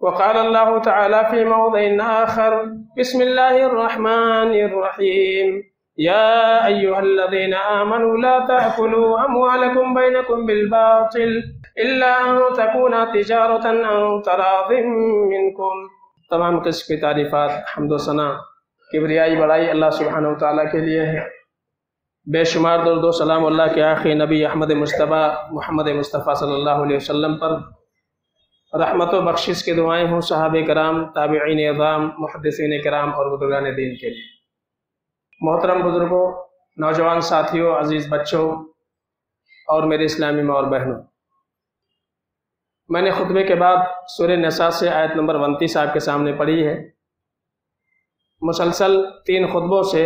وقال اللہ تعالی فی موضع آخر بسم اللہ الرحمن الرحیم یا ایہا الذین آمنوا لا تأکلوا اموالکم بینکم بالباطل الا ان تکون تجارتا عن تراض منکم۔ تمام قسم کی تعریفات، حمد و ثنا، کبریائی بڑائی اللہ سبحانہ وتعالیٰ کے لیے ہے۔ بے شمار درود و سلام اللہ کے آخری نبی احمد مصطفیٰ محمد مصطفیٰ صلی اللہ علیہ وسلم پر، رحمت و بخشش کی دعائیں ہوں صحابہ کرام، تابعین اعظام، محدثین کرام اور بزرگان دین کے لیے۔ محترم بزرگوں، نوجوان ساتھیوں، عزیز بچوں اور میرے اسلامی ماں اور بہنوں، میں نے خطبے کے بعد سورہ نساء سے آیت نمبر 29 آپ کے سامنے پڑھی ہے۔ مسلسل 3 خطبوں سے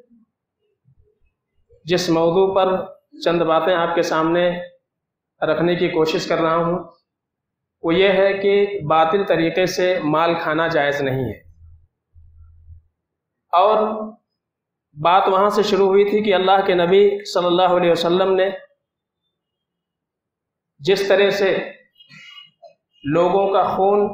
جس موضوع پر چند باتیں آپ کے سامنے رکھنے کی کوشش کر رہا ہوں وہ یہ ہے کہ باطل طریقے سے مال کھانا جائز نہیں ہے۔ اور بات وہاں سے شروع ہوئی تھی کہ اللہ کے نبی صلی اللہ علیہ وسلم نے جس طرح سے لوگوں کا خون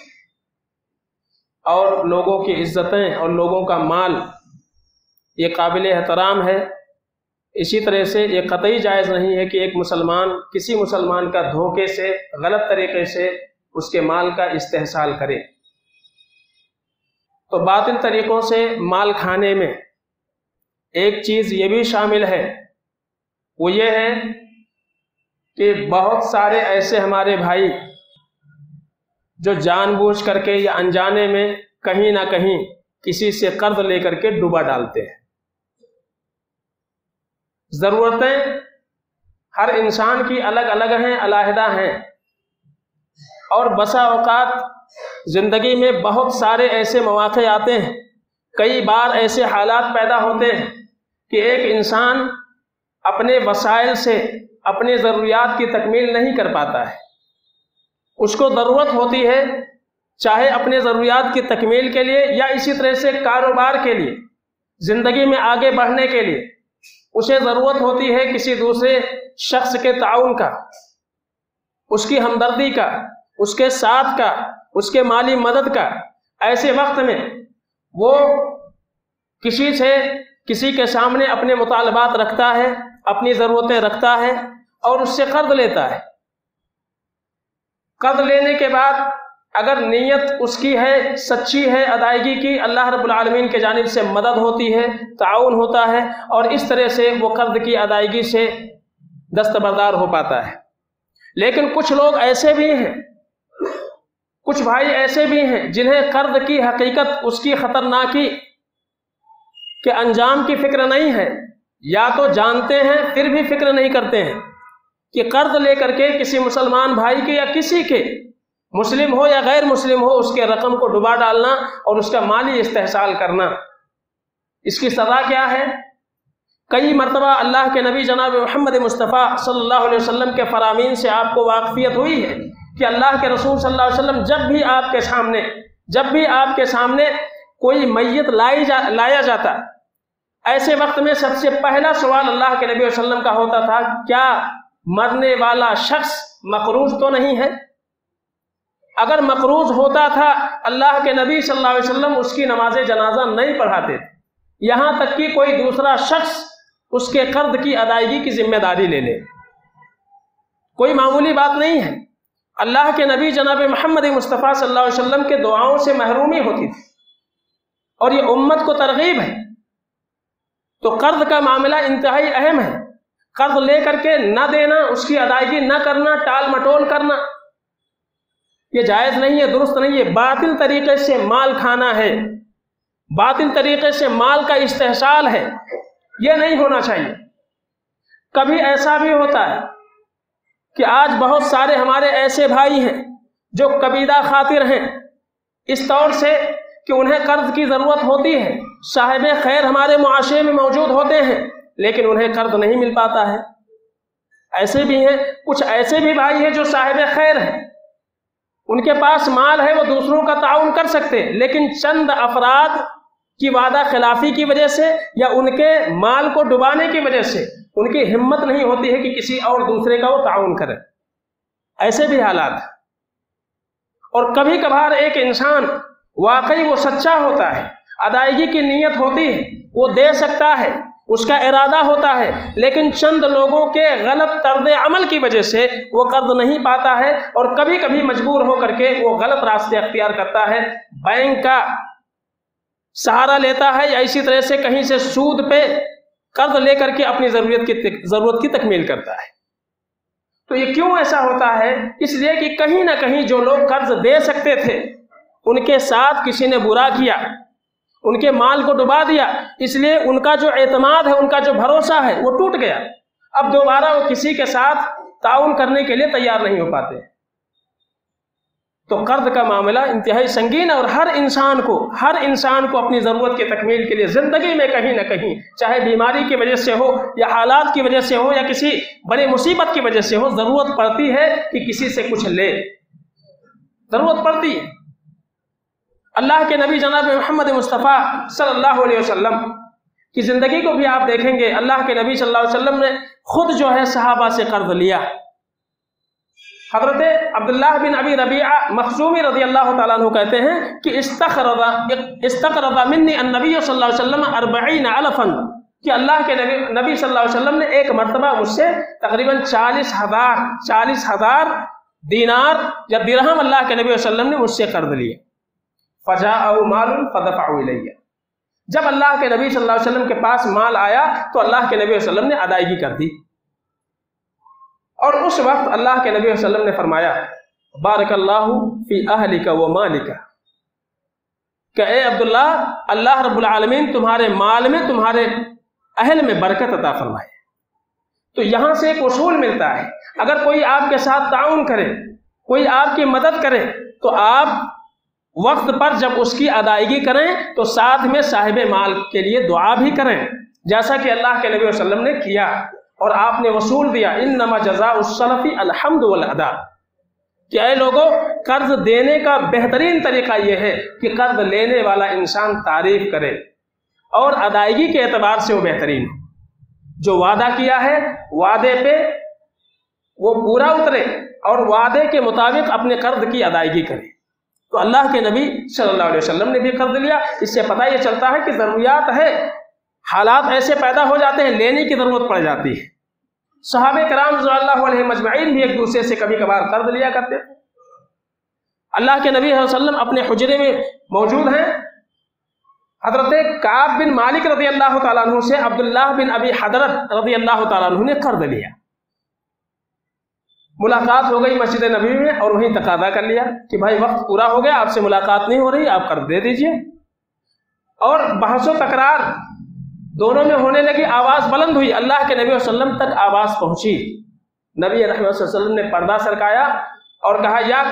اور لوگوں کی عزتیں اور لوگوں کا مال یہ قابل احترام ہے، اسی طرح سے یہ قطعی جائز نہیں ہے کہ ایک مسلمان کسی مسلمان کا دھوکے سے، غلط طریقے سے اس کے مال کا استحصال کرے۔ تو باطل طریقوں سے مال کھانے میں ایک چیز یہ بھی شامل ہے، وہ یہ ہے کہ بہت سارے ایسے ہمارے بھائی جو جان بوجھ کر کے یا انجانے میں کہیں نہ کہیں کسی سے قرض لے کر کے ڈوبا ڈالتے ہیں۔ ضرورتیں ہر انسان کی الگ الگ ہیں، علیحدہ ہیں، اور بسا اوقات زندگی میں بہت سارے ایسے مواقع آتے ہیں، کئی بار ایسے حالات پیدا ہوتے ہیں کہ ایک انسان اپنے وسائل سے اپنے ضروریات کی تکمیل نہیں کر پاتا ہے۔ اس کو ضرورت ہوتی ہے، چاہے اپنے ضروریات کی تکمیل کے لیے یا اسی طرح سے کاروبار کے لیے، زندگی میں آگے بڑھنے کے لیے اسے ضرورت ہوتی ہے کسی دوسرے شخص کے تعاون کا، اس کی ہمدردی کا، اس کے ساتھ کا، اس کے مالی مدد کا۔ ایسے وقت میں وہ کسی کے سامنے اپنے مطالبات رکھتا ہے، اپنی ضرورتیں رکھتا ہے اور اس سے قرض لیتا ہے۔ قرض لینے کے بعد اگر نیت اس کی ہے، سچی ہے ادائیگی کی، اللہ رب العالمین کے جانب سے مدد ہوتی ہے، تعاون ہوتا ہے اور اس طرح سے وہ قرض کی ادائیگی سے دستبردار ہو پاتا ہے۔ لیکن کچھ لوگ ایسے بھی ہیں، کچھ بھائی ایسے بھی ہیں جنہیں قرض کی حقیقت، اس کی خطرناکی کے انجام کی فکر نہیں ہے، یا تو جانتے ہیں پھر بھی فکر نہیں کرتے ہیں کہ قرض لے کر کے کسی مسلمان بھائی کے یا کسی کے، مسلم ہو یا غیر مسلم ہو، اس کے رقم کو ڈبا ڈالنا اور اس کا مالی استحصال کرنا، اس کی سزا کیا ہے؟ کئی مرتبہ اللہ کے نبی جناب محمد مصطفیٰ صلی اللہ علیہ وسلم کے فرامین سے آپ کو واقفیت ہوئی ہے کہ اللہ کے رسول صلی اللہ علیہ وسلم جب بھی آپ کے سامنے کوئی میت لایا جاتا، ایسے وقت میں سب سے پہلا سوال اللہ کے نبی صلی اللہ علیہ وسلم کا ہوتا تھا، کیا مرنے والا شخص مقروض تو نہیں ہے؟ اگر مقروض ہوتا تھا اللہ کے نبی صلی اللہ علیہ وسلم اس کی نماز جنازہ نہیں پڑھاتے، یہاں تک کہ کوئی دوسرا شخص اس کے قرض کی ادائیگی کی ذمہ داری لے لے۔ کوئی معمولی بات نہیں ہے۔ اللہ کے نبی جناب محمد مصطفیٰ صلی اللہ علیہ وسلم کے دعاؤں سے محرومی ہوتی تھی اور یہ امت کو ترغیب ہے۔ تو قرض کا معاملہ انتہائی اہم ہے۔ قرض لے کر کے نہ دینا، اس کی ادائیگی نہ کرنا، ٹال مٹول کرنا، یہ جائز نہیں ہے، درست نہیں ہے۔ باطل طریقے سے مال کھانا ہے، باطل طریقے سے مال کا استحصال ہے، یہ نہیں ہونا چاہیے۔ کبھی ایسا بھی ہوتا ہے کہ آج بہت سارے ہمارے ایسے بھائی ہیں جو کبیدہ خاطر ہیں، اس طور سے کہ انہیں قرض کی ضرورت ہوتی ہے، صاحب خیر ہمارے معاشرے میں موجود ہوتے ہیں لیکن انہیں قرض نہیں مل پاتا ہے۔ ایسے بھی ہیں، کچھ ایسے بھی بھائی ہیں جو صاحب خیر ہیں، ان کے پاس مال ہے، وہ دوسروں کا تعاون کر سکتے ہیں، لیکن چند افراد کی وعدہ خلافی کی وجہ سے یا ان کے مال کو ڈبانے کی وجہ سے ان کی ہمت نہیں ہوتی ہے کہ کسی اور دوسرے کا وہ تعاون کرے۔ ایسے بھی حالات ہیں۔ اور کبھی کبھار ایک انسان واقعی وہ سچا ہوتا ہے، ادائیگی کی نیت ہوتی ہے، وہ دے سکتا ہے، اس کا ارادہ ہوتا ہے، لیکن چند لوگوں کے غلط طرز عمل کی وجہ سے وہ قرض نہیں پاتا ہے، اور کبھی کبھی مجبور ہو کر کے وہ غلط راستے اختیار کرتا ہے، بینک کا سہارا لیتا ہے، یا اسی طرح سے کہیں سے سود پہ قرض لے کر کے اپنی ضرورت کی تکمیل کرتا ہے۔ تو یہ کیوں ایسا ہوتا ہے؟ اس لیے کہ کہیں نہ کہیں جو لوگ قرض دے سکتے تھے ان کے ساتھ کسی نے برا کیا، ان کے مال کو ڈبا دیا، اس لیے ان کا جو اعتماد ہے، ان کا جو بھروسہ ہے وہ ٹوٹ گیا۔ اب دوبارہ وہ کسی کے ساتھ تعاون کرنے کے لیے تیار نہیں ہو پاتے۔ تو قرض کا معاملہ انتہائی سنگین ہے، اور ہر انسان کو اپنی ضرورت کی تکمیل کے لیے زندگی میں کہیں نہ کہیں، چاہے بیماری کی وجہ سے ہو یا حالات کی وجہ سے ہو یا کسی بڑی مصیبت کی وجہ سے ہو، ضرورت پڑتی ہے کہ کسی سے کچھ لے، ضرورت پڑتی ہے۔ اللہ کے نبی جناب محمد مصطفیٰ صلی اللہ علیہ وسلم کی زندگی کو بھی آپ دیکھیں گے، اللہ کے نبی صلی اللہ علیہ وسلم نے خود جو ہے صحابہ سے قرض لیا۔ حضرت عبداللہ بن ابی ربیعہ مخزومی رضی اللہ تعالیٰ عنہ کہتے ہیں کہ استقرض منی النبی صلی اللہ علیہ وسلم 40 الفا، کہ اللہ کے نبی صلی اللہ علیہ وسلم نے ایک مرتبہ مجھ سے تقریباً 40,000 دینار یا درہم اللہ کے نبی صلی اللہ علیہ وسلم نے مجھ سے قرض لیے۔ فجاءه مال فدفعه الی، جب اللہ کے نبی صلی اللہ علیہ وسلم کے پاس مال آیا تو اللہ کے نبی صلی اللہ علیہ وسلم نے ادائیگی کر دی، اور اس وقت اللہ کے نبی صلی اللہ علیہ وسلم نے فرمایا بارک اللہ فی اہلک و مالک، کہ اے عبداللہ، اللہ رب العالمین تمہارے مال میں، تمہارے اہل میں برکت عطا فرمائے۔ تو یہاں سے ایک اصول ملتا ہے، اگر کوئی آپ کے ساتھ تعاون کرے، کوئی آپ کی مدد کرے، تو آپ وقت پر جب اس کی ادائیگی کریں تو ساتھ میں صاحب مال کے لیے دعا بھی کریں، جیسا کہ اللہ کے نبی صلی اللہ علیہ وسلم نے کیا، اور آپ نے وصول دیا انما جزاء السلف الحمد والادا، کہ اے لوگوں، قرض دینے کا بہترین طریقہ یہ ہے کہ قرض لینے والا انسان تعریف کرے اور ادائیگی کے اعتبار سے وہ بہترین ہو، جو وعدہ کیا ہے وعدے پہ وہ پورا اترے اور وعدے کے مطابق اپنے قرض کی ادائیگی کرے۔ تو اللہ کے نبی صلی اللہ علیہ وسلم نے بھی قرض لیا۔ اس سے پتہ یہ چلتا ہے کہ ضروریات ہے، حالات ایسے پیدا ہو جاتے ہیں، لینے کی ضرورت پڑ جاتی ہے۔ صحابہ کرام رضی اللہ علیہ مجمعین بھی ایک دوسرے سے کبھی کبھار قرض لیا کرتے تھے۔ اللہ کے نبی صلی اللہ علیہ وسلم اپنے حجرے میں موجود ہیں، حضرت کعب بن مالک رضی اللہ تعالیٰ عنہ سے عبداللہ بن ابی حضرت رضی اللہ تعالیٰ عنہ نے قرض لیا۔ ملاقات ہو گئی مسجد نبوی میں، اور وہیں تقاضا کر لیا کہ بھائی وقت پورا ہو گیا، آپ سے ملاقات نہیں ہو رہی، آپ قرض دے دیجئے۔ اور بحث و تکرار دونوں میں ہونے لگی، آواز بلند ہوئی، اللہ کے نبی صلی اللہ علیہ وسلم تک آواز پہنچی۔ نبی رحمۃ اللہ صلی اللہ علیہ وسلم نے پردہ سرکایا اور کہا یا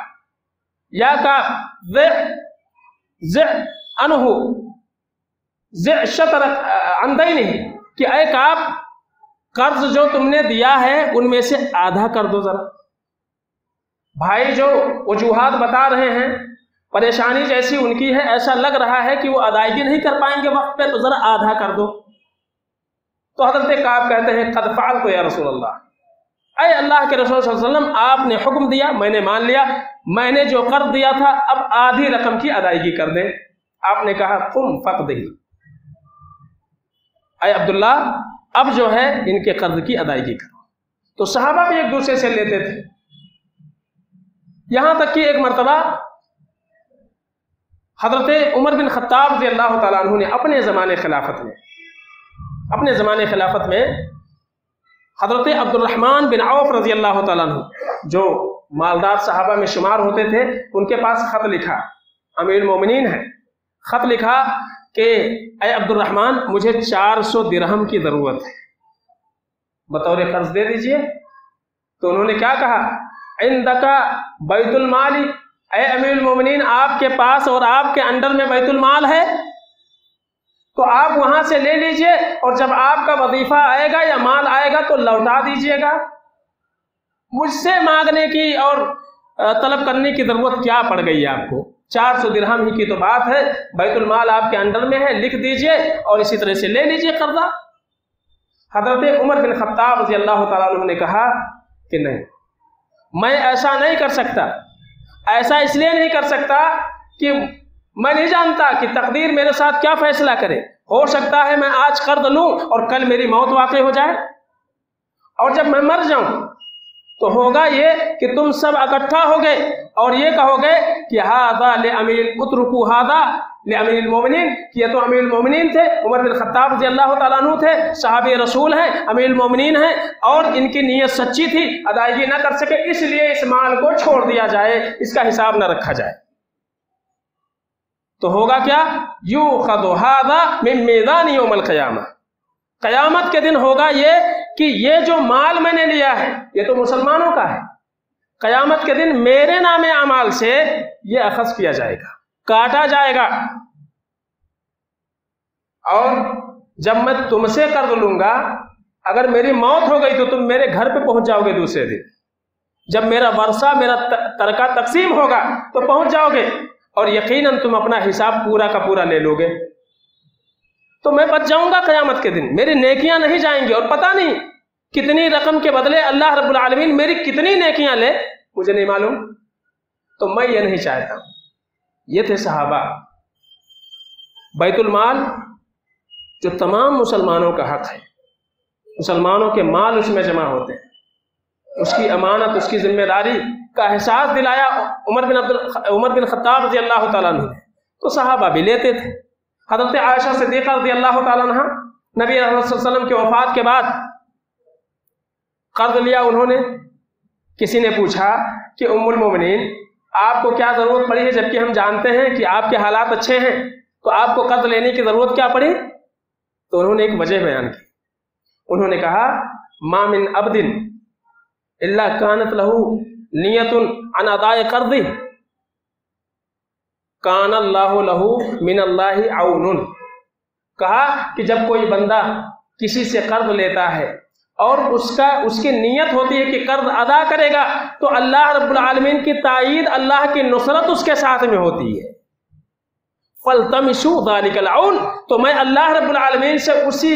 کعب زع عنہ زع شطر عن دینہ، کہ اے کعب، قرض جو تم نے دیا ہے ان میں سے آدھا کر دو ذرا۔ بھائی جو وجوہات بتا رہے ہیں، پریشانی جیسی ان کی ہے، ایسا لگ رہا ہے کہ وہ ادائیگی نہیں کر پائیں گے وقت پہ، تو ذرا آدھا کر دو۔ تو حضرت کعب کہتے ہیں قد فعلت یا رسول اللہ، اے اللہ کے رسول صلی اللہ علیہ وسلم، آپ نے حکم دیا، میں نے مان لیا، میں نے جو قرض دیا تھا اب آدھی رقم کی ادائیگی کر دیں۔ آپ نے کہا قم فقدہ، اے عبداللہ اب جو ہے ان کے قرض کی ادائیگی کرو۔ تو صحابہ بھی ایک دوسرے سے لیتے تھے، یہاں تک کہ ایک مرتبہ حضرت عمر بن خطاب رضی اللہ تعالیٰ عنہ نے اپنے زمانے خلافت میں حضرت عبد الرحمن بن عوف رضی اللہ تعالیٰ عنہ، جو مالدار صحابہ میں شمار ہوتے تھے، ان کے پاس خط لکھا، امیر المومنین ہے، خط لکھا کہ اے عبد الرحمن، مجھے 400 درہم کی ضرورت ہے، بطور قرض دے دیجئے۔ تو انہوں نے کیا کہا، عندک بیت المال، اے امیر المومنین، آپ کے پاس اور آپ کے انڈر میں بیت المال ہے، تو آپ وہاں سے لے لیجئے، اور جب آپ کا وظیفہ آئے گا یا مال آئے گا تو لوٹا دیجئے گا۔ مجھ سے مانگنے کی اور طلب کرنے کی ضرورت کیا پڑ گئی آپ کو؟ 400 درہم ہی کی تو بات ہے، بیت المال آپ کے انڈر میں ہے، لکھ دیجئے اور اسی طرح سے لے لیجئے قرضہ۔ حضرت عمر بن خطاب رضی اللہ تعالیٰ عنہ نے کہا کہ نہیں، میں ایسا نہیں کر سکتا، ایسا اس لیے نہیں کر سکتا کہ میں نہیں جانتا کہ تقدیر میرے ساتھ کیا فیصلہ کرے، ہو سکتا ہے میں آج قرض لوں اور کل میری موت واقع ہو جائے، اور جب میں مر جاؤں تو ہوگا یہ کہ تم سب اکٹھا ہو گئے اور یہ کہو گے کہ ھذا لامیر اترکوا ھذا لامیر المومنین، کہ یہ تو امیر المومنین تھے، عمر بن خطاب رضی اللہ تعالیٰ عنہ تھے، صحابی رسول ہیں، امیر المومنین ہیں، اور ان کی نیت سچی تھی، ادائیگی نہ کر سکے، اس لیے اس مال کو چھوڑ دیا جائے، اس کا حساب نہ رکھا جائے۔ تو ہوگا کیا؟ یؤخذ ھذا من میزان یوم القیامہ، قیامت کے دن ہوگا یہ کہ یہ جو مال میں نے لیا ہے یہ تو مسلمانوں کا ہے، قیامت کے دن میرے نام اعمال سے یہ اخذ کیا جائے گا، کاٹا جائے گا، اور جب میں تم سے قرض لوں گا، اگر میری موت ہو گئی تو تم میرے گھر پہ پہنچ جاؤ گے دوسرے دن، جب میرا ورثہ میرا ترکہ تقسیم ہوگا تو پہنچ جاؤ گے، اور یقیناً تم اپنا حساب پورا کا پورا لے لو گے، تو میں بچ جاؤں گا قیامت کے دن، میری نیکیاں نہیں جائیں گی، اور پتہ نہیں کتنی رقم کے بدلے اللہ رب العالمین میری کتنی نیکیاں لے، مجھے نہیں معلوم۔ تو میں یہ نہیں چاہتا۔ یہ تھے صحابہ۔ بیت المال جو تمام مسلمانوں کا حق ہے، مسلمانوں کے مال اس میں جمع ہوتے ہیں، اس کی امانت، اس کی ذمہ داری کا احساس دلایا عمر بن خطاب رضی اللہ تعالیٰ عنہ نے، تو صحابہ بھی لیتے تھے۔ حضرت عائشہ صدیقہ رضی اللہ تعالیٰ عنہ نبی احمد صلی اللہ علیہ وسلم کی وفات کے بعد قرض لیا انہوں نے۔ کسی نے پوچھا کہ ام المومنین آپ کو کیا ضرورت پڑی ہے، جبکہ ہم جانتے ہیں کہ آپ کے حالات اچھے ہیں، تو آپ کو قرض لینے کی ضرورت کیا پڑی؟ تو انہوں نے ایک وجہ بیان کی، انہوں نے کہا ما من عبد الا کانت لہ نیت عن اداء قرضہ کان اللہ لہ من اللہ عون۔ کہا کہ جب کوئی بندہ کسی سے قرض لیتا ہے اور اس کی نیت ہوتی ہے کہ قرض ادا کرے گا، تو اللہ رب العالمین کی تائید، اللہ کی نصرت اس کے ساتھ میں ہوتی ہے۔ فَالْتَمِسُوا ذَلِكَ الْعَوْنَ، تو میں اللہ رب العالمین سے اسی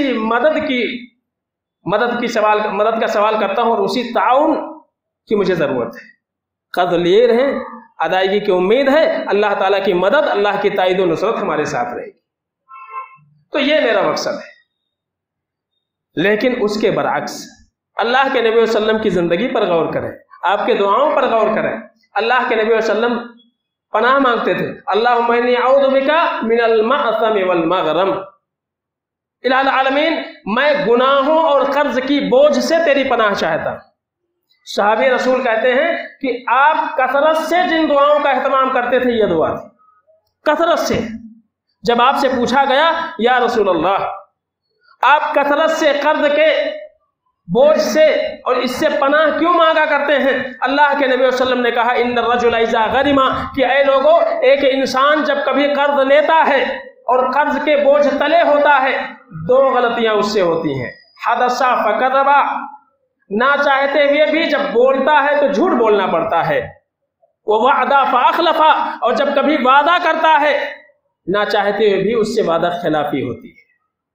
مدد کا سوال کرتا ہوں، اور اسی تعاون کی مجھے ضرورت ہے۔ قرض لیے رہیں، ادائیگی کی امید ہے، اللہ تعالیٰ کی مدد، اللہ کی تائید و نصرت ہمارے ساتھ رہے گی۔ تو یہ میرا مقصد ہے۔ لیکن اس کے برعکس اللہ کے نبی صلی اللہ علیہ وسلم کی زندگی پر غور کریں، آپ کے دعاؤں پر غور کریں۔ اللہ کے نبی صلی اللہ علیہ وسلم پناہ مانگتے تھے، اللہم انی اعوذ بک من المأثم والمغرم، الہ العالمین میں گناہوں اور قرض کی بوجھ سے تیری پناہ چاہتا ہوں۔ صحابی رسول کہتے ہیں کہ آپ کثرت سے جن دعاؤں کا اہتمام کرتے تھے یہ دعا تھی، کثرت سے۔ جب آپ سے پوچھا گیا یا رسول اللہ آپ کثرت سے قرض کے بوجھ سے اور اس سے پناہ کیوں مانگا کرتے ہیں؟ اللہ کے نبی صلی اللہ علیہ وسلم نے کہا ان الرجل اذا غرم، کہ اے لوگوں، ایک انسان جب کبھی قرض لیتا ہے اور قرض کے بوجھ تلے ہوتا ہے، دو غلطیاں اس سے ہوتی ہیں، حدث فکذب، نہ چاہتے ہوئے بھی جب بولتا ہے تو جھوٹ بولنا پڑتا ہے، ووعد فاخلف، اور جب کبھی وعدہ کرتا ہے نہ چاہتے ہوئے بھی اس سے وعدہ خلافی ہوتی ہے۔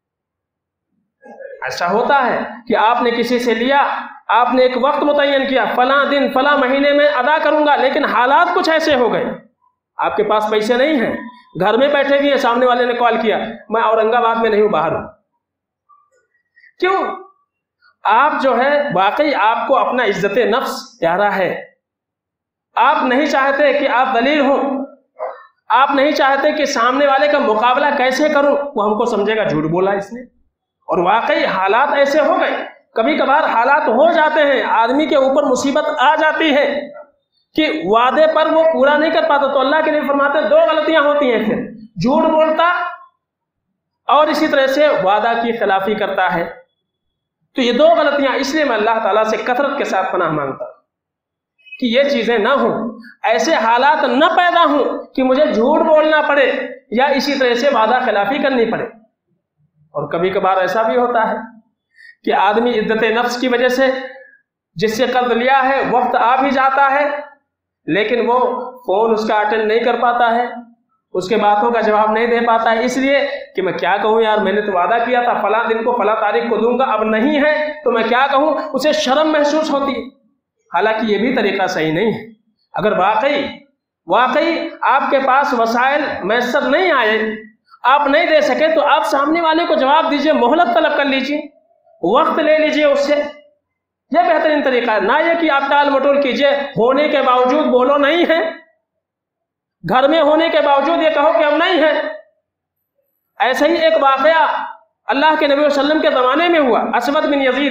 ایسا ہوتا ہے کہ آپ نے کسی سے لیا، آپ نے ایک وقت متعین کیا، فلاں دن فلاں مہینے میں ادا کروں گا، لیکن حالات کچھ ایسے ہو گئے، آپ کے پاس پیسے نہیں ہیں، گھر میں بیٹھے ہوئے سامنے والے نے کال کیا، میں اورنگ آباد میں نہیں ہوں، باہر ہوں۔ کیوں؟ آپ جو ہے واقعی آپ کو اپنا عزت نفس پیارا ہے، آپ نہیں چاہتے کہ آپ ذلیل ہوں، آپ نہیں چاہتے کہ سامنے والے کا مقابلہ کیسے کروں، وہ ہم کو سمجھے گا جھوٹ بولا اس نے۔ اور واقعی حالات ایسے ہو گئے، کبھی کبھار حالات ہو جاتے ہیں، آدمی کے اوپر مصیبت آ جاتی ہے کہ وعدے پر وہ پورا نہیں کر پاتا، تو اللہ کے لیے فرماتے ہیں دو غلطیاں ہوتی ہیں، پھر جھوٹ بولتا اور اسی طرح سے وعدہ کی خلافی کرتا ہے۔ تو یہ دو غلطیاں، اس لیے میں اللہ تعالیٰ سے کثرت کے ساتھ پناہ مانگتا ہوں کہ یہ چیزیں نہ ہوں، ایسے حالات نہ پیدا ہوں کہ مجھے جھوٹ بولنا پڑے یا اسی طرح سے وعدہ خلافی کرنی پڑے۔ اور کبھی کبھار ایسا بھی ہوتا ہے کہ آدمی عزت نفس کی وجہ سے جس سے قرض لیا ہے وقت آ بھی جاتا ہے، لیکن وہ فون اس کا اٹینڈ نہیں کر پاتا ہے، اس کے باتوں کا جواب نہیں دے پاتا ہے، اس لیے کہ میں کیا کہوں یار، میں نے تو وعدہ کیا تھا فلاں دن کو فلاں تاریخ کو دوں گا، اب نہیں ہے تو میں کیا کہوں، اسے شرم محسوس ہوتی ہے۔ حالانکہ یہ بھی طریقہ صحیح نہیں ہے۔ اگر واقعی واقعی آپ کے پاس وسائل میسر نہیں آئے، آپ نہیں دے سکے، تو آپ سامنے والے کو جواب دیجئے، مہلت طلب کر لیجئے، وقت لے لیجئے اس سے، یہ بہترین طریقہ ہے۔ نہ یہ کہ آپ ٹال مٹول کیجئے، ہونے کے باوجود بولو نہیں ہے، گھر میں ہونے کے باوجود یہ کہو کہ ہم نہیں ہیں۔ ایسا ہی ایک واقعہ اللہ کے نبی صلی اللہ علیہ وسلم کے زمانے میں ہوا۔ اسود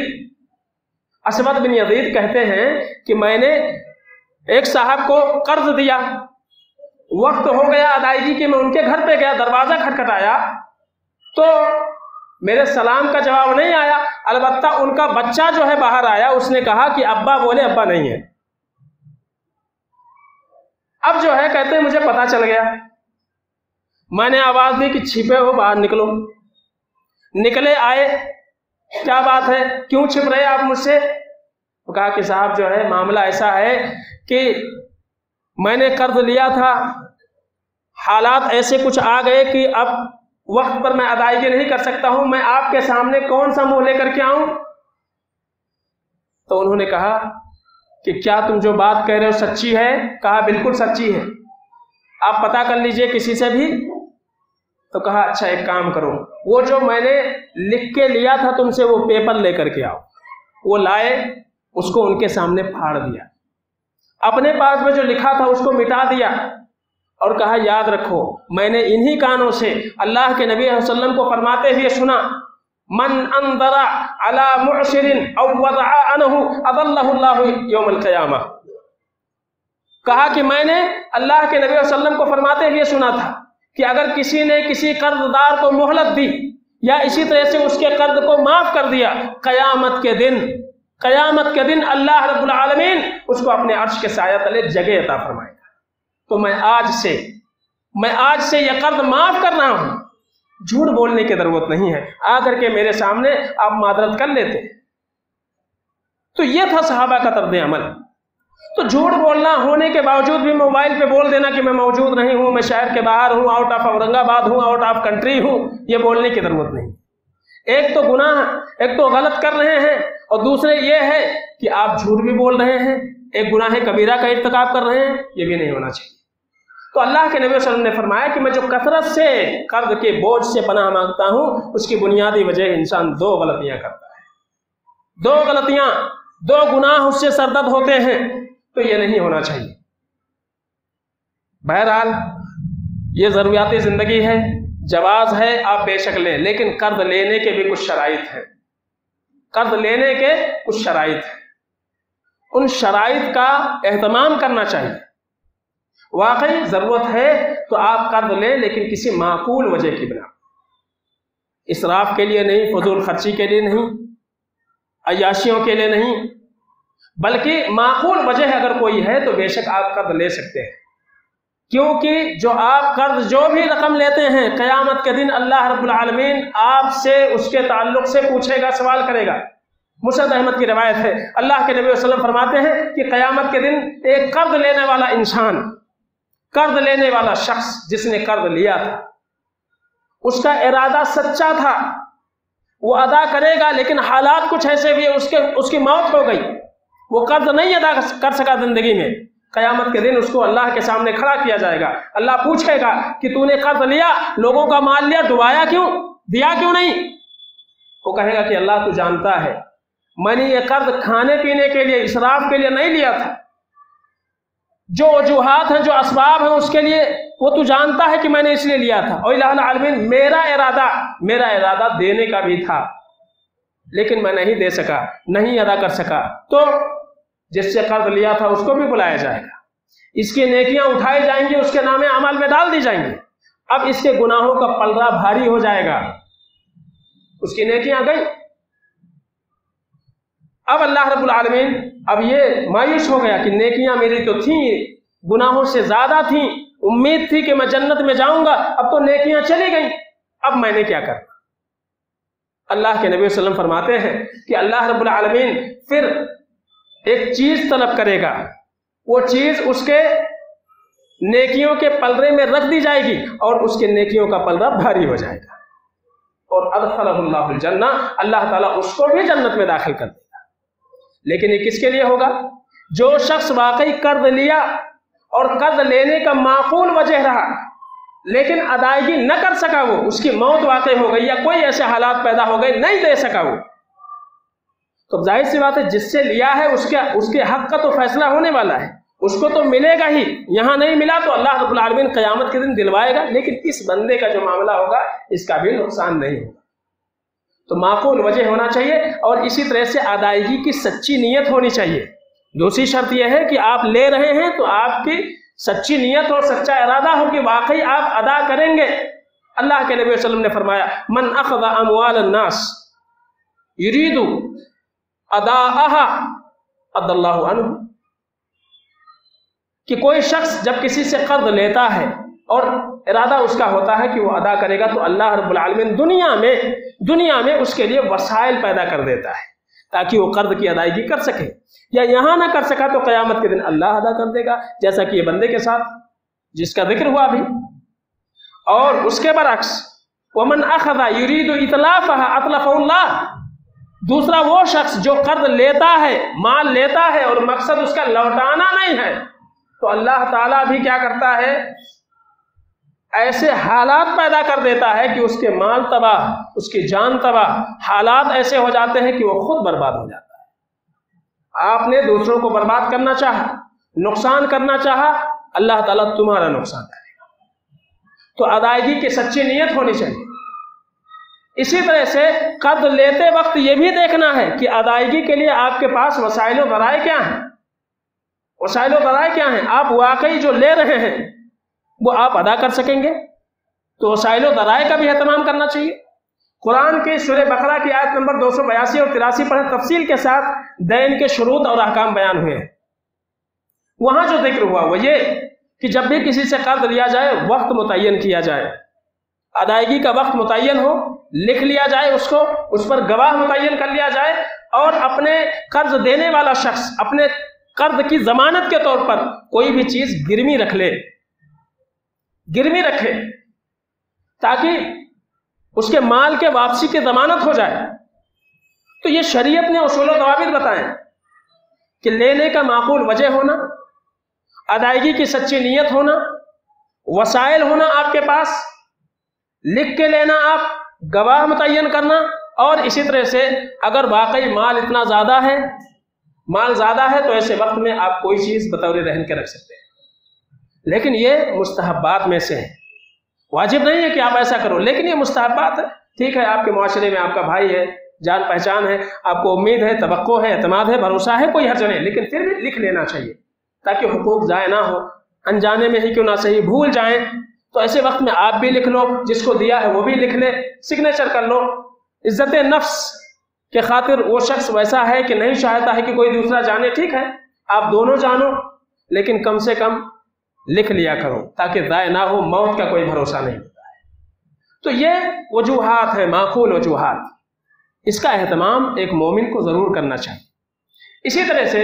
بن یزید کہتے ہیں کہ میں نے ایک صاحب کو قرض دیا، وقت ہو گیا ادائیگی کی، میں ان کے گھر پہ گیا، دروازہ کھٹکھٹایا تو میرے سلام کا جواب نہیں آیا، البتہ ان کا بچہ جو ہے باہر آیا، اس نے کہا کہ ابا بولے، ابا نہیں ہے۔ اب جو ہے کہتے ہیں مجھے پتا چل گیا، میں نے آواز دی کہ چھپے ہو باہر نکلو، نکلے آئے، کیا بات ہے، کیوں چھپ رہے آپ مجھ سے؟ وہ کہا کہ صاحب جو ہے معاملہ ایسا ہے کہ میں نے قرض لیا تھا، حالات ایسے کچھ آ گئے کہ اب وقت پر میں ادائیگی نہیں کر سکتا ہوں، میں آپ کے سامنے کون سا منہ لے کر کے آؤں؟ تو انہوں نے کہا کہ کیا تم جو بات کہہ رہے ہو سچی ہے؟ کہا بالکل سچی ہے، آپ پتہ کر لیجئے کسی سے بھی۔ تو کہا اچھا ایک کام کرو، وہ جو میں نے لکھ کے لیا تھا تم سے، وہ پیپر لے کر کے آؤ۔ وہ لائے، اس کو ان کے سامنے پھاڑ دیا، اپنے پاس میں جو لکھا تھا اس کو مٹا دیا، اور کہا یاد رکھو میں نے انہی کانوں سے اللہ کے نبی صلی اللہ علیہ وسلم کو فرماتے ہوئے سنا، من انظر علی معسر او وضع عنہ اضلہ اللہ یوم القیامہ۔ کہا کہ میں نے اللہ کے نبی صلی اللہ علیہ وسلم کو فرماتے ہوئے سنا تھا کہ اگر کسی نے کسی قرض دار کو مہلت دی یا اسی طرح سے اس کے قرض کو معاف کر دیا، قیامت کے دن اللہ رب العالمین اس کو اپنے عرش کے سایہ تلے جگہ عطا فرمائے گا۔ تو میں آج سے یہ قرض معاف کر رہا ہوں، جھوٹ بولنے کی ضرورت نہیں ہے، آ کر کے میرے سامنے آپ معذرت کر لیتے۔ تو یہ تھا صحابہ کا طرز عمل۔ تو جھوٹ بولنا ہونے کے باوجود بھی موبائل پہ بول دینا کہ میں موجود نہیں ہوں، میں شہر کے باہر ہوں، آؤٹ آف اورنگ آباد ہوں، آؤٹ آف کنٹری ہوں، یہ بولنے کی ضرورت نہیں۔ ایک تو گناہ، ایک تو غلط کر رہے ہیں، اور دوسرے یہ ہے کہ آپ جھوٹ بھی بول رہے ہیں، ایک گناہ کبیرہ کا ارتکاب کر رہے ہیں، یہ بھی نہیں ہونا چاہیے۔ تو اللہ کے نبی صلی اللہ علیہ وسلم نے فرمایا کہ میں جو کثرت سے قرض کے بوجھ سے پناہ مانگتا ہوں، اس کی بنیادی وجہ انسان دو غلطیاں کرتا ہے، دو گناہ اس سے سرزد ہوتے ہیں، تو یہ نہیں ہونا چاہیے۔ بہرحال یہ ضروریات زندگی ہے، جواز ہے آپ بے شک لیں، لیکن قرض لینے کے بھی کچھ شرائط ہیں، ان شرائط کا اہتمام کرنا چاہیے۔ واقعی ضرورت ہے تو آپ قرض لیں، لیکن کسی معقول وجہ کی بنا، اسراف کے لیے نہیں، فضول خرچی کے لیے نہیں، عیاشیوں کے لیے نہیں، بلکہ معقول وجہ اگر کوئی ہے تو بے شک آپ قرض لے سکتے ہیں، کیونکہ جو آپ قرض جو بھی رقم لیتے ہیں، قیامت کے دن اللہ رب العالمین آپ سے اس کے تعلق سے پوچھے گا، سوال کرے گا۔ مسند احمد کی روایت ہے، اللہ کے نبی صلی اللہ علیہ وسلم فرماتے ہیں کہ قیامت کے دن ایک قرض لینے والا انسان، قرض لینے والا شخص جس نے قرض لیا تھا، اس کا ارادہ سچا تھا، وہ ادا کرے گا، لیکن حالات کچھ ایسے بھی اس کی موت ہو گئی، وہ قرض نہیں ادا کر سکا زندگی میں۔ قیامت کے دن اس کو اللہ کے سامنے کھڑا کیا جائے گا، اللہ پوچھے گا کہ تو نے قرض لیا، لوگوں کا مال لیا، ڈبایا کیوں، دیا کیوں نہیں؟ وہ کہے گا کہ اللہ تو جانتا ہے میں نے یہ قرض کھانے پینے کے لیے، اسراف کے لیے نہیں لیا تھا، جو وجوہات ہیں، جو اسباب ہیں، اس کے لیے وہ تو جانتا ہے کہ میں نے اس لیے لیا تھا، اور الہ العالمین میرا ارادہ دینے کا بھی تھا، لیکن میں نہیں دے سکا، نہیں ادا کر سکا۔ تو جس سے قرض لیا تھا اس کو بھی بلایا جائے گا، اس کی نیکیاں اٹھائی جائیں گی، اس کے نام اعمال میں ڈال دی جائیں گی، اب اس کے گناہوں کا پلڑا بھاری ہو جائے گا، اس کی نیکیاں گئی۔ اب اللہ رب العالمین اب یہ مایوس ہو گیا کہ نیکیاں میری تو تھیں، گناہوں سے زیادہ تھیں، امید تھی کہ میں جنت میں جاؤں گا، اب تو نیکیاں چلی گئیں، اب میں نے کیا کرنا؟ اللہ کے نبی صلی اللہ علیہ وسلم فرماتے ہیں کہ اللہ رب العالمین پھر ایک چیز طلب کرے گا، وہ چیز اس کے نیکیوں کے پلڑے میں رکھ دی جائے گی، اور اس کے نیکیوں کا پلڑا بھاری ہو جائے گا، اور ادخلہ اللہ الجنہ، اللہ تعالیٰ اس کو بھی جنت میں داخل کر دے گا۔ لیکن یہ کس کے لیے ہوگا؟ جو شخص واقعی قرض لیا اور قرض لینے کا معقول وجہ رہا لیکن ادائیگی نہ کر سکا، وہ اس کی موت واقع ہو گئی یا کوئی ایسے حالات پیدا ہو گئے نہیں دے سکا وہ، تو ظاہر سی بات ہے جس سے لیا ہے اس کے حق کا تو فیصلہ ہونے والا ہے، اس کو تو ملے گا ہی، یہاں نہیں ملا تو اللہ رب العالمین قیامت کے دن دلوائے گا، لیکن اس بندے کا جو معاملہ ہوگا اس کا بھی نقصان نہیں ہوگا۔ تو معقول وجہ ہونا چاہیے اور اسی طرح سے ادائیگی کی سچی نیت ہونی چاہیے۔ دوسری شرط یہ ہے کہ آپ لے رہے ہیں تو آپ کی سچی نیت اور سچا ارادہ ہو کہ واقعی آپ ادا کریں گے۔ اللہ کے نبی صلی اللہ علیہ وسلم نے فرمایا من اخذ اموال الناس یرید اداءها ادى اللہ عنہ، کہ کوئی شخص جب کسی سے قرض لیتا ہے اور ارادہ اس کا ہوتا ہے کہ وہ ادا کرے گا تو اللہ رب العالمین دنیا میں اس کے لیے وسائل پیدا کر دیتا ہے تاکہ وہ قرض کی ادائیگی کر سکے، یا یہاں نہ کر سکا تو قیامت کے دن اللہ ادا کر دے گا، جیسا کہ یہ بندے کے ساتھ جس کا ذکر ہوا بھی۔ اور اس کے برعکس ومن اخذ یرید اتلافها اطلفه اللہ، دوسرا وہ شخص جو قرض لیتا ہے، مال لیتا ہے اور مقصد اس کا لوٹانا نہیں ہے، تو اللہ تعالیٰ بھی کیا کرتا ہے، ایسے حالات پیدا کر دیتا ہے کہ اس کے مال تباہ، اس کی جان تباہ، حالات ایسے ہو جاتے ہیں کہ وہ خود برباد ہو جاتا ہے۔ آپ نے دوسروں کو برباد کرنا چاہا، نقصان کرنا چاہا، اللہ تعالیٰ تمہارا نقصان کرے گا۔ تو ادائیگی کی سچی نیت ہونی چاہیے۔ اسی طرح سے قرض لیتے وقت یہ بھی دیکھنا ہے کہ ادائیگی کے لیے آپ کے پاس وسائل و ذرائع کیا ہیں، وسائل و ذرائع کیا ہیں، آپ واقعی جو لے رہے ہیں وہ آپ ادا کر سکیں گے، تو وسائل و ذرائع کا بھی اہتمام کرنا چاہیے۔ قرآن کی سورہ بقرہ کی آیت نمبر 282 اور 83 پر تفصیل کے ساتھ دین کے شروط اور احکام بیان ہوئے ہیں۔ وہاں جو ذکر ہوا وہ یہ کہ جب بھی کسی سے قرض لیا جائے وقت متعین کیا جائے، ادائیگی کا وقت متعین ہو، لکھ لیا جائے اس کو، اس پر گواہ متعین کر لیا جائے، اور اپنے قرض دینے والا شخص اپنے قرض کی ضمانت کے طور پر کوئی بھی چیز گروی رکھ لے، گروی رکھے تاکہ اس کے مال کے واپسی کی ضمانت ہو جائے۔ تو یہ شریعت نے اصول و ضوابط بتائے کہ لینے کا معقول وجہ ہونا، ادائیگی کی سچی نیت ہونا، وسائل ہونا آپ کے پاس، لکھ کے لینا، آپ گواہ متعین کرنا، اور اسی طرح سے اگر واقعی مال اتنا زیادہ ہے، مال زیادہ ہے تو ایسے وقت میں آپ کوئی چیز بطور رہن کے رکھ سکتے ہیں، لیکن یہ مستحبات میں سے ہے، واجب نہیں ہے کہ آپ ایسا کرو، لیکن یہ مستحبات ہے۔ ٹھیک ہے، آپ کے معاشرے میں آپ کا بھائی ہے، جان پہچان ہے، آپ کو امید ہے، توقع ہے، اعتماد ہے، بھروسہ ہے، کوئی حرج نہیں، لیکن پھر بھی لکھ لینا چاہیے تاکہ حقوق ضائع نہ ہو، انجانے میں ہی کیوں نہ صحیح بھول جائیں تو ایسے وقت میں آپ بھی لکھ لو، جس کو دیا ہے وہ بھی لکھ لے، سگنیچر کر لو۔ عزت نفس کے خاطر وہ شخص ویسا ہے کہ نہیں چاہتا ہے کہ کوئی دوسرا جانے، ٹھیک ہے آپ دونوں جانو، لیکن کم سے کم لکھ لیا کرو تاکہ ضائع نہ ہو، موت کا کوئی بھروسہ نہیں ہوتا ہے۔ تو یہ وجوہات ہیں، معقول وجوہات، اس کا اہتمام ایک مومن کو ضرور کرنا چاہیے۔ اسی طرح سے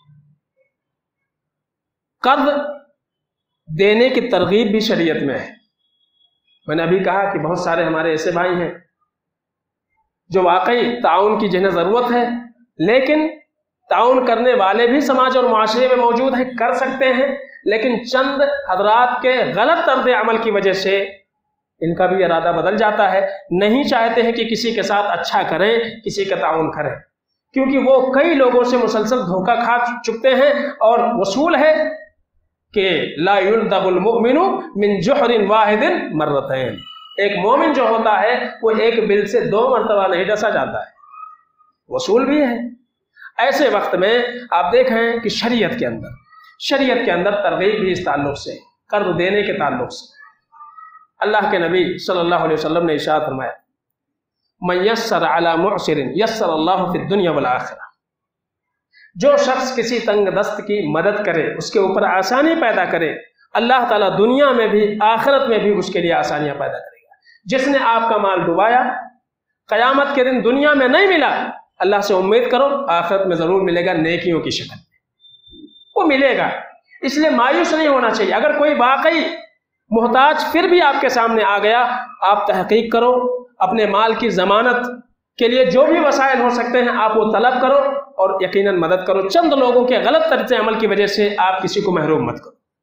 قرض دینے کی ترغیب بھی شریعت میں ہے۔ میں نے ابھی کہا کہ بہت سارے ہمارے ایسے بھائی ہیں جو واقعی تعاون کی جنہیں ضرورت ہے، لیکن تعاون کرنے والے بھی سماج اور معاشرے میں موجود ہیں، کر سکتے ہیں، لیکن چند حضرات کے غلط طرز عمل کی وجہ سے ان کا بھی ارادہ بدل جاتا ہے، نہیں چاہتے ہیں کہ کسی کے ساتھ اچھا کریں، کسی کا تعاون کریں، کیونکہ وہ کئی لوگوں سے مسلسل دھوکہ کھا چکتے ہیں، اور وصول ہے کہ لا یلدغ المؤمن من جحر واحد مرتين، ایک مومن جو ہوتا ہے وہ ایک بل سے 2 مرتبہ نہیں ڈسا جاتا ہے، وصول بھی ہے۔ ایسے وقت میں آپ دیکھیں کہ شریعت کے اندر ترغیب بھی اس تعلق سے، قرض دینے کے تعلق سے۔ اللہ کے نبی صلی اللہ علیہ وسلم نے ارشاد فرمایا من یسر علی معسر یسر اللہ فی الدنیا والآخرہ، جو شخص کسی تنگ دست کی مدد کرے، اس کے اوپر آسانی پیدا کرے، اللہ تعالیٰ دنیا میں بھی آخرت میں بھی اس کے لیے آسانیاں پیدا کرے گا۔ جس نے آپ کا مال ڈبایا، قیامت کے دن دنیا میں نہیں ملا، اللہ سے امید کرو آخرت میں ضرور ملے گا، نیکیوں کی شکل میں وہ ملے گا۔ اس لیے مایوس نہیں ہونا چاہیے۔ اگر کوئی واقعی محتاج پھر بھی آپ کے سامنے آ گیا، آپ تحقیق کرو، اپنے مال کی ضمانت کے لیے جو بھی وسائل ہو سکتے ہیں آپ وہ طلب کرو، اور یقیناً مدد کرو۔ چند لوگوں کے غلط طرز عمل کی وجہ سے آپ کسی کو محروم مت کرو۔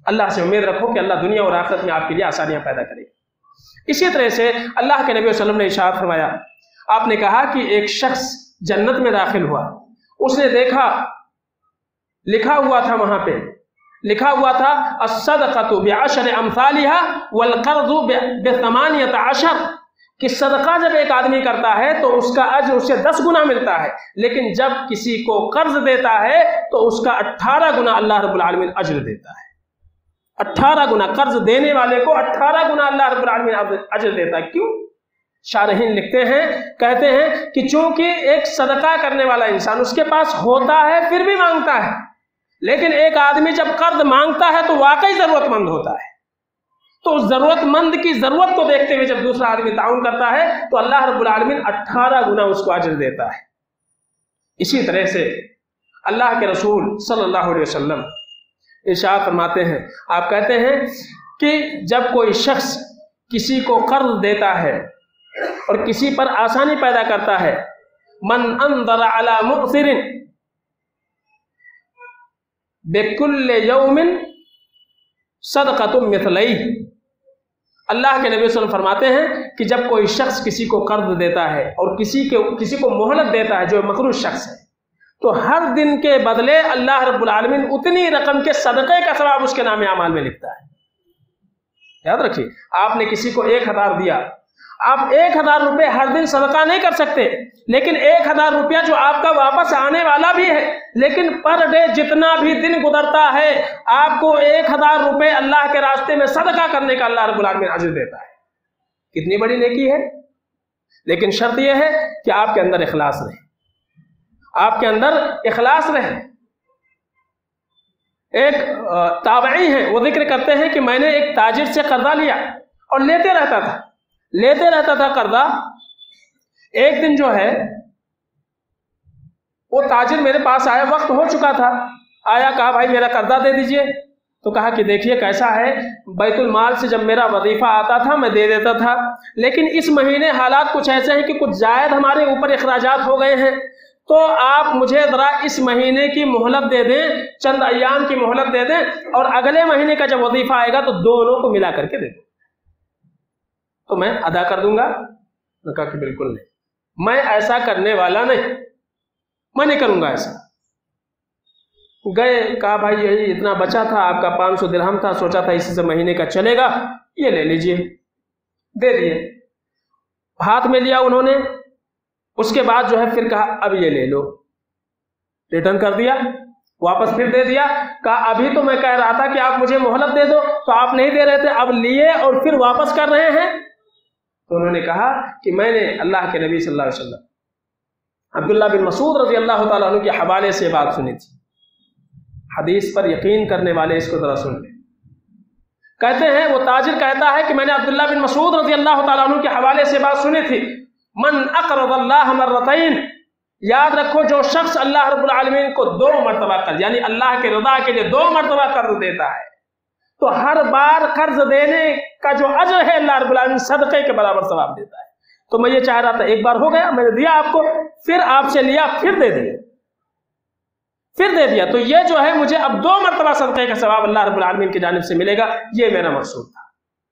اللہ سے امید رکھو کہ اللہ دنیا اور آخرت میں آپ کے لیے آسانیاں پیدا کرے گا۔ اسی طرح سے اللہ کے نبی صلی اللہ علیہ وسلم نے ارشاد فرمایا، آپ نے کہا کہ ایک شخص جنت میں داخل ہوا، اس نے دیکھا لکھا ہوا تھا، وہاں پہ لکھا ہوا تھا الصدقۃ بعشر امثالها والقرض بثمانیۃ عشر، کہ صدقہ جب ایک آدمی کرتا ہے تو اس کا اجر اسے 10 گنا ملتا ہے، لیکن جب کسی کو قرض دیتا ہے تو اس کا 18 گنا اللہ رب العالمین اجر دیتا ہے۔ 18 گنا، قرض دینے والے کو 18 گنا اللہ رب العالمین اجر دیتا ہے۔ کیوں؟ شارحین لکھتے ہیں، کہتے ہیں کہ چونکہ ایک صدقہ کرنے والا انسان اس کے پاس ہوتا ہے پھر بھی مانگتا ہے، لیکن ایک آدمی جب قرض مانگتا ہے تو واقعی ضرورت مند ہوتا ہے، تو اس ضرورت مند کی ضرورت کو دیکھتے ہوئے جب دوسرا آدمی تعاون کرتا ہے تو اللہ رب العالمین 18 گنا اس کو اجر دیتا ہے۔ اسی طرح سے اللہ کے رسول صلی اللہ علیہ وسلم ارشاد فرماتے ہیں، آپ کہتے ہیں کہ جب کوئی شخص کسی کو قرض دیتا ہے اور کسی پر آسانی پیدا کرتا ہے، من انظر علی مؤثر بکل یوم صدقۃ مثلیہ، اللہ کے نبی صلی اللہ علیہ وسلم فرماتے ہیں کہ جب کوئی شخص کسی کو قرض دیتا ہے اور کسی کو مہلت دیتا ہے جو مقروض شخص ہے، تو ہر دن کے بدلے اللہ رب العالمین اتنی رقم کے صدقے کا ثواب اس کے نام اعمال میں لکھتا ہے۔ یاد رکھیے، آپ نے کسی کو 1000 دیا، آپ 1000 روپے ہر دن صدقہ نہیں کر سکتے، لیکن 1000 روپیہ جو آپ کا واپس آنے والا بھی ہے، لیکن پر ڈے جتنا بھی دن گزرتا ہے آپ کو 1000 روپے اللہ کے راستے میں صدقہ کرنے کا اللہ رب العالمین اجر دیتا ہے۔ کتنی بڑی نیکی ہے، لیکن شرط یہ ہے کہ آپ کے اندر اخلاص رہے، آپ کے اندر اخلاص رہے۔ ایک تابعی ہیں، وہ ذکر کرتے ہیں کہ میں نے ایک تاجر سے قرضہ لیا اور لیتے رہتا تھا قرضہ۔ ایک دن جو ہے وہ تاجر میرے پاس آیا، وقت ہو چکا تھا، آیا، کہا بھائی میرا قرضہ دے دیجئے۔ تو کہا کہ دیکھیے کیسا ہے، بیت المال سے جب میرا وظیفہ آتا تھا میں دے دیتا تھا، لیکن اس مہینے حالات کچھ ایسے ہیں کہ کچھ زائد ہمارے اوپر اخراجات ہو گئے ہیں، تو آپ مجھے ذرا اس مہینے کی مہلت دے دیں، چند ایام کی مہلت دے دیں، اور اگلے مہینے کا جب وظیفہ آئے گا تو دونوں کو ملا کر کے دے دیں تو میں ادا کر دوں گا۔ میں کہا کہ بالکل نہیں، میں ایسا کرنے والا نہیں، میں نہیں کروں گا ایسا۔ گئے، کہا بھائی یہی اتنا بچا تھا، آپ کا 500 درہم تھا، سوچا تھا اسی سے مہینے کا چلے گا، یہ لے لیجئے، دے دیے، ہاتھ میں لیا انہوں نے۔ اس کے بعد جو ہے پھر کہا اب یہ لے لو، ریٹرن کر دیا، واپس پھر دے دیا۔ کہا ابھی تو میں کہہ رہا تھا کہ آپ مجھے مہلت دے دو تو آپ نہیں دے رہے تھے، اب لیے اور پھر واپس کر رہے ہیں۔ تو انہوں نے کہا کہ میں نے اللہ کے نبی صلی اللہ علیہ وسلم عبداللہ بن مسعود رضی اللہ تعالیٰ عنہ کے حوالے سے بات سنی تھی۔ حدیث پر یقین کرنے والے اس کو ذرا سن لیں۔ کہتے ہیں وہ تاجر کہتا ہے کہ میں نے عبداللہ بن مسعود رضی اللہ تعالیٰ عنہ کے حوالے سے بات سنی تھی، من اقرض اللہ مرتين، یاد رکھو جو شخص اللہ رب العالمین کو 2 مرتبہ قرض، یعنی اللہ کے رضا کے لیے 2 مرتبہ قرض دیتا ہے، تو ہر بار قرض دینے کا جو اجر ہے اللہ رب العالمین صدقے کے برابر ثواب دیتا ہے۔ تو میں یہ چاہ رہا تھا، ایک بار ہو گیا، میں نے دیا آپ کو، پھر آپ سے لیا، پھر دے دیا، تو یہ جو ہے مجھے اب 2 مرتبہ صدقے کا ثواب اللہ رب العالمین کی جانب سے ملے گا، یہ میرا مقصود تھا۔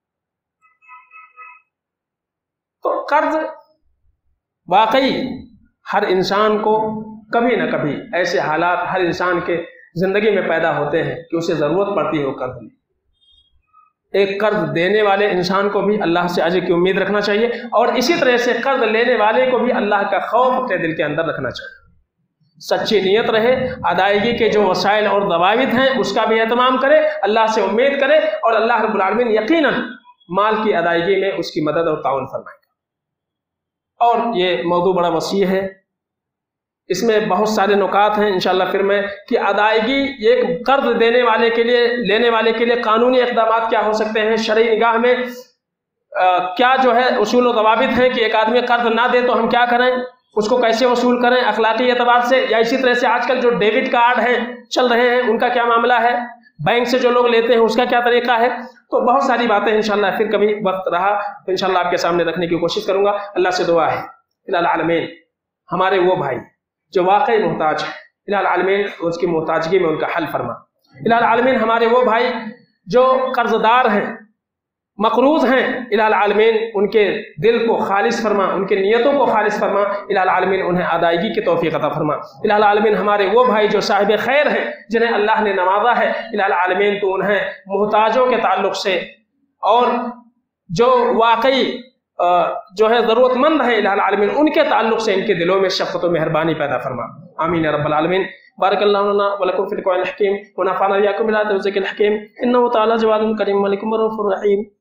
تو قرض واقعی ہر انسان کو کبھی نہ کبھی ایسے حالات ہر انسان کے زندگی میں پیدا ہوتے ہیں کہ اسے ضرورت پڑتی ہے وہ قرض لے۔ ایک قرض دینے والے انسان کو بھی اللہ سے اجر کی امید رکھنا چاہیے، اور اسی طرح سے قرض لینے والے کو بھی اللہ کا خوف اپنے دل کے اندر رکھنا چاہیے، سچی نیت رہے، ادائیگی کے جو وسائل اور ضوابط ہیں اس کا بھی اہتمام کرے، اللہ سے امید کرے، اور اللہ رب العالمین یقیناً مال کی ادائیگی میں اس کی مدد اور تعاون فرمائے گا۔ اور یہ موضوع بڑا وسیع ہے، اس میں بہت سارے نکات ہیں، انشاءاللہ پھر میں کہ ادائیگی ایک قرض دینے والے کے لیے، لینے والے کے لیے قانونی اقدامات کیا ہو سکتے ہیں، شرعی نگاہ میں کیا جو ہے اصول و ضوابط ہیں کہ ایک آدمی قرض نہ دے تو ہم کیا کریں، اس کو کیسے وصول کریں اخلاقی اعتبار سے، یا اسی طرح سے آج کل جو ڈیبٹ کارڈ ہیں چل رہے ہیں ان کا کیا معاملہ ہے، بینک سے جو لوگ لیتے ہیں اس کا کیا طریقہ ہے۔ تو بہت ساری باتیں انشاءاللہ پھر کبھی وقت رہا تو انشاءاللہ آپ کے سامنے رکھنے کی کوشش کروں گا۔ اللہ سے دعا ہے الہ العالمین ہمارے وہ بھائی جو واقعی محتاج ہیں، الہ العالمین اس کی محتاجگی میں ان کا حل فرما، الہ العالمین ہمارے وہ بھائی جو قرض دار ہیں، مقروض ہیں، الہ العالمین ان کے دل کو خالص فرما، ان کے نیتوں کو خالص فرما، الہ العالمین انہیں ادائیگی کی توفیق عطا فرما۔ الہ العالمین ہمارے وہ بھائی جو صاحب خیر ہیں، جنہیں اللہ نے نوازا ہے، الہ العالمین تو انہیں محتاجوں کے تعلق سے اور جو واقعی جو ہے ضرورت مند ہے، الہ العالمین ان کے تعلق سے ان کے دلوں میں شفقت و مہربانی پیدا فرما۔ آمین یا رب العالمین۔ بارک اللہ لنا ولکم فی القرآن الحکیم ونفعنا وإیاکم بالآیات والذکر الحکیم، انہ تعالی جواد کریم ملک رؤوف رحیم۔